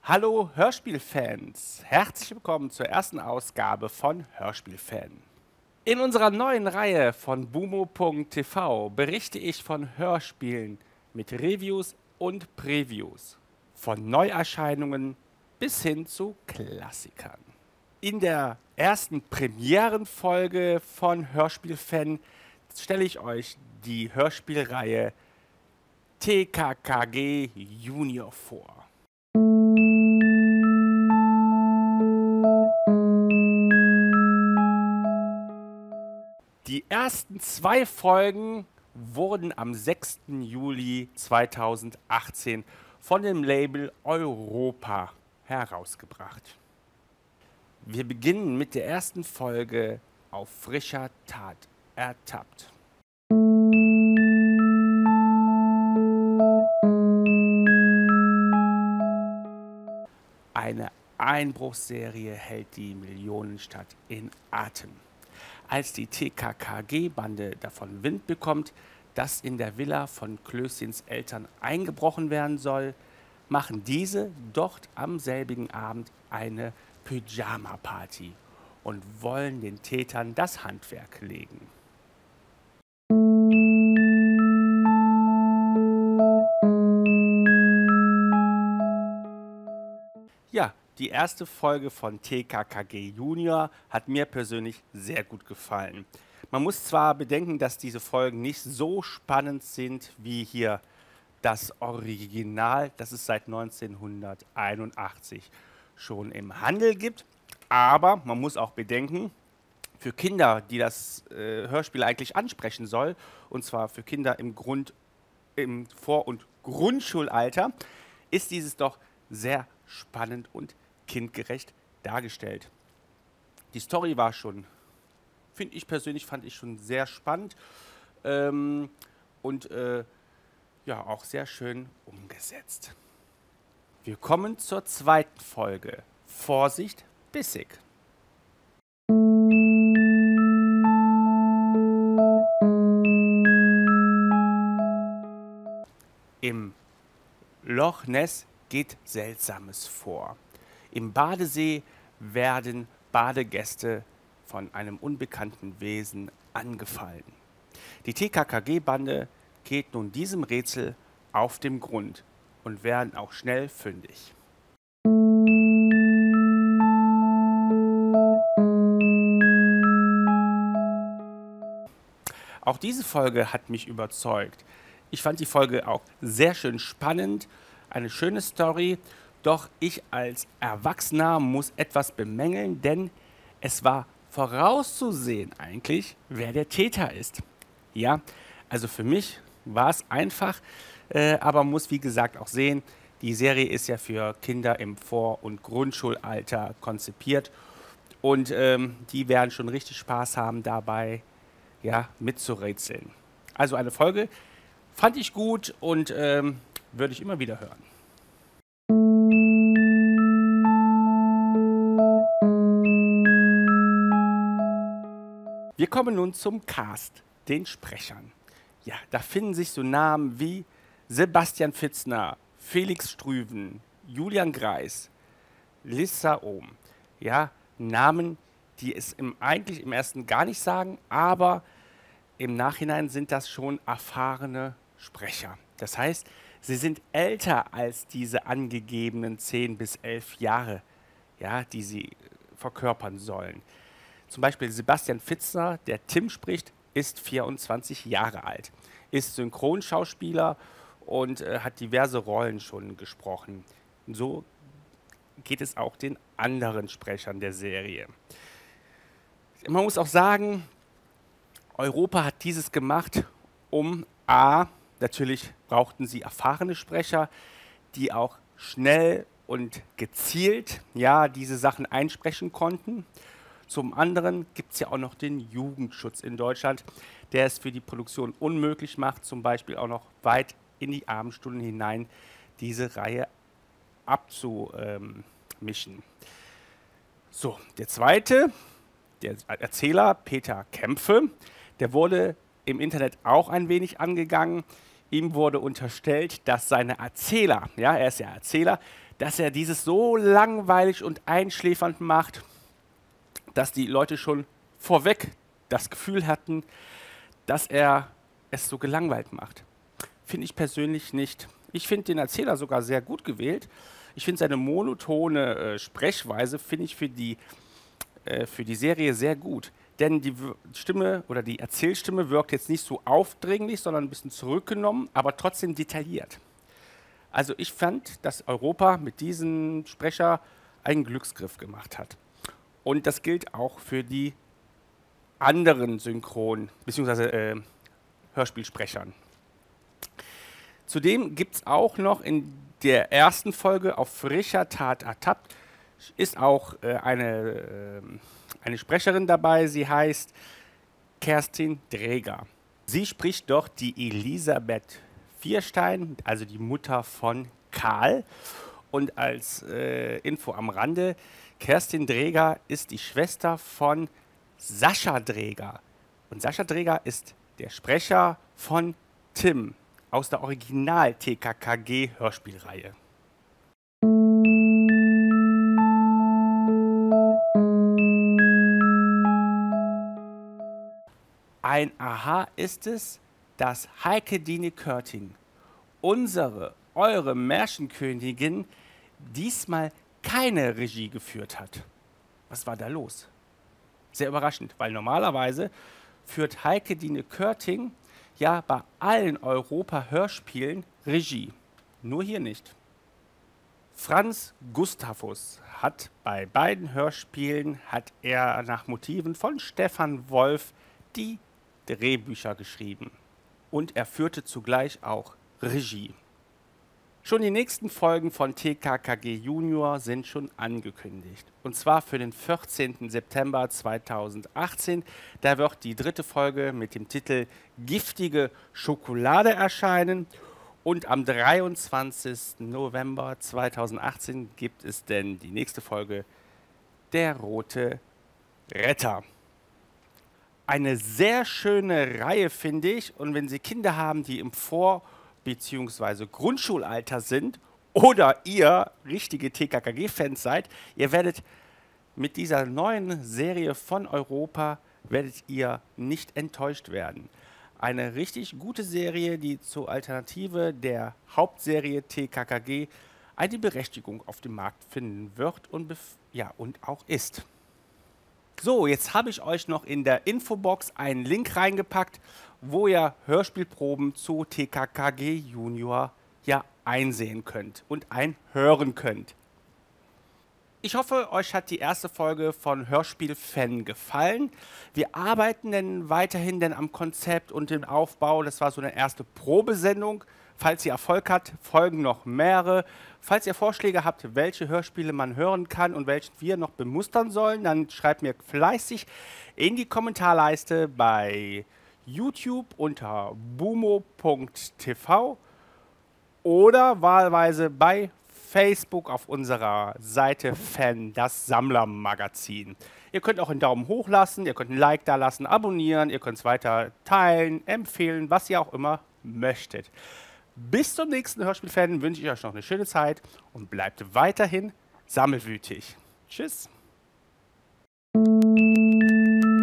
Hallo Hörspielfans, herzlich willkommen zur ersten Ausgabe von Hörspielfan. In unserer neuen Reihe von Bumo.tv berichte ich von Hörspielen mit Reviews und Previews, von Neuerscheinungen bis hin zu Klassikern. In der ersten Premierenfolge von Hörspielfan stelle ich euch die Hörspielreihe TKKG Junior vor. Die ersten 2 Folgen wurden am 6. Juli 2018 von dem Label Europa herausgebracht. Wir beginnen mit der ersten Folge Auf frischer Tat ertappt. Eine Einbruchsserie hält die Millionenstadt in Atem. Als die TKKG-Bande davon Wind bekommt, dass in der Villa von Klößchens Eltern eingebrochen werden soll, machen diese dort am selbigen Abend eine Pyjama-Party und wollen den Tätern das Handwerk legen. Ja, die erste Folge von TKKG Junior hat mir persönlich sehr gut gefallen. Man muss zwar bedenken, dass diese Folgen nicht so spannend sind wie hier das Original, das es seit 1981 schon im Handel gibt, aber man muss auch bedenken, für Kinder, die das Hörspiel eigentlich ansprechen soll, und zwar für Kinder im Vor- und Grundschulalter, ist dieses doch sehr spannend und kindgerecht dargestellt. Die Story war schon, fand ich schon sehr spannend und ja, auch sehr schön umgesetzt. Wir kommen zur zweiten Folge. Vorsicht, bissig. Im Loch Ness geht Seltsames vor. Im Badesee werden Badegäste von einem unbekannten Wesen angefallen. Die TKKG-Bande geht nun diesem Rätsel auf den Grund und werden auch schnell fündig. Auch diese Folge hat mich überzeugt. Ich fand die Folge auch sehr schön spannend, eine schöne Story, doch ich als Erwachsener muss etwas bemängeln, denn es war vorauszusehen eigentlich, wer der Täter ist. Ja, also für mich war es einfach, aber man muss wie gesagt auch sehen, die Serie ist ja für Kinder im Vor- und Grundschulalter konzipiert und die werden schon richtig Spaß haben dabei, ja, mitzurätseln. Also eine Folge fand ich gut und würde ich immer wieder hören. Wir kommen nun zum Cast, den Sprechern. Ja, da finden sich so Namen wie Sebastian Fitzner, Felix Strüven, Julian Greis, Lissa Ohm. Ja, Namen, die es eigentlich im ersten gar nicht sagen, aber im Nachhinein sind das schon erfahrene Sprecher. Das heißt, sie sind älter als diese angegebenen 10 bis 11 Jahre, ja, die sie verkörpern sollen. Zum Beispiel Sebastian Fitzner, der Tim spricht, ist 24 Jahre alt, ist Synchronschauspieler und hat diverse Rollen schon gesprochen. So geht es auch den anderen Sprechern der Serie. Man muss auch sagen, Europa hat dieses gemacht, um natürlich brauchten sie erfahrene Sprecher, die auch schnell und gezielt ja, diese Sachen einsprechen konnten. Zum anderen gibt es ja auch noch den Jugendschutz in Deutschland, der es für die Produktion unmöglich macht, zum Beispiel auch noch weit in die Abendstunden hinein diese Reihe abzumischen. So, der zweite, der Erzähler Peter Kämpfe, der wurde im Internet auch ein wenig angegangen. Ihm wurde unterstellt, dass seine Erzähler, ja, er ist ja Erzähler, dass er dieses so langweilig und einschläfernd macht, dass die Leute schon vorweg das Gefühl hatten, dass er es so gelangweilt macht. Finde ich persönlich nicht. Ich finde den Erzähler sogar sehr gut gewählt. Ich finde seine monotone Sprechweise finde ich für die Serie sehr gut. Denn die Stimme oder die Erzählstimme wirkt jetzt nicht so aufdringlich, sondern ein bisschen zurückgenommen, aber trotzdem detailliert. Also ich fand, dass Europa mit diesem Sprecher einen Glücksgriff gemacht hat. Und das gilt auch für die anderen Synchron- bzw. Hörspielsprechern. Zudem gibt es auch noch in der ersten Folge auf frischer Tat ertappt, ist auch eine Sprecherin dabei, sie heißt Kerstin Dräger. Sie spricht dort die Elisabeth Vierstein, also die Mutter von Karl. Und als Info am Rande, Kerstin Dräger ist die Schwester von Sascha Dräger. Und Sascha Dräger ist der Sprecher von Tim aus der Original-TKKG-Hörspielreihe. Ein Aha ist es, dass Heike Dine Körting, eure Märchenkönigin, diesmal keine Regie geführt hat. Was war da los? Sehr überraschend, weil normalerweise führt Heike Dine Körting ja bei allen Europa-Hörspielen Regie. Nur hier nicht. Franz Gustavus hat bei beiden Hörspielen nach Motiven von Stefan Wolf die Drehbücher geschrieben. Und er führte zugleich auch Regie. Schon die nächsten Folgen von TKKG Junior sind schon angekündigt. Und zwar für den 14. September 2018. Da wird die dritte Folge mit dem Titel Giftige Schokolade erscheinen. Und am 23. November 2018 gibt es denn die nächste Folge Der rote Retter. Eine sehr schöne Reihe, finde ich. Und wenn Sie Kinder haben, die im bzw. Grundschulalter sind oder ihr richtige TKKG-Fans seid, ihr werdet mit dieser neuen Serie von Europa, werdet ihr nicht enttäuscht werden. Eine richtig gute Serie, die zur Alternative der Hauptserie TKKG eine Berechtigung auf dem Markt finden wird und auch ist. So, jetzt habe ich euch noch in der Infobox einen Link reingepackt, wo ihr Hörspielproben zu TKKG Junior einsehen könnt und einhören könnt. Ich hoffe, euch hat die erste Folge von Hörspiel-Fan gefallen. Wir arbeiten denn weiterhin am Konzept und dem Aufbau. Das war so eine erste Probesendung. Falls ihr Erfolg habt, folgen noch mehrere. Falls ihr Vorschläge habt, welche Hörspiele man hören kann und welche wir noch bemustern sollen, dann schreibt mir fleißig in die Kommentarleiste bei YouTube unter bumo.tv oder wahlweise bei Facebook auf unserer Seite Fan, das Sammlermagazin. Ihr könnt auch einen Daumen hoch lassen, ihr könnt ein Like da lassen, abonnieren, ihr könnt es weiter teilen, empfehlen, was ihr auch immer möchtet. Bis zum nächsten Hörspielfan wünsche ich euch noch eine schöne Zeit und bleibt weiterhin sammelwütig. Tschüss.